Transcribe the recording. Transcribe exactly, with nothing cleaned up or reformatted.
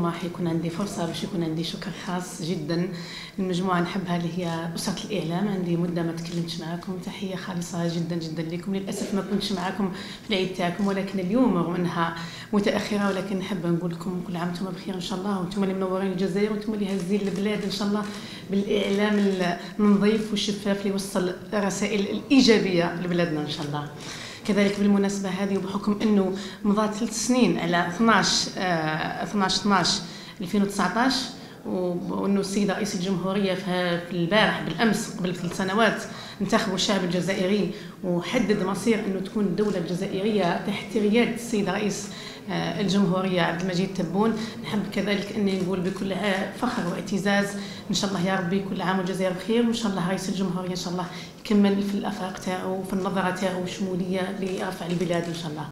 اليوم راح يكون عندي فرصة باش يكون عندي شكر خاص جدا للمجموعة نحبها اللي هي أسرة الإعلام. عندي مدة ما تكلمتش معكم، تحية خالصة جدا جدا لكم. للأسف ما كنتش معكم في العيد تاعكم، ولكن اليوم رغم أنها متأخرة ولكن نحب نقول لكم كل عام وانتم بخير إن شاء الله، وانتم اللي منورين الجزائر وانتم اللي هزين البلاد إن شاء الله بالإعلام النظيف والشفاف اللي يوصل الرسائل الإيجابية لبلادنا إن شاء الله. كذلك بالمناسبة هذه وبحكم أنه مضات ثلاث سنين على اثناش اثناش اثناش ألفين وتسعطاش، وأنه السيد رئيس الجمهورية في البارح بالأمس قبل ثلاث سنوات انتخبوا الشعب الجزائري وحدد مصير أنه تكون الدولة الجزائرية تحت ريادة السيد رئيس الجمهورية عبد المجيد تبون. نحب كذلك أني نقول بكل فخر واعتزاز إن شاء الله يا ربي كل عام والجزائر بخير، وإن شاء الله رئيس الجمهورية إن شاء الله يكمل في الآفاق تاعو وفي النظرة تاعو الشمولية لرفع البلاد إن شاء الله.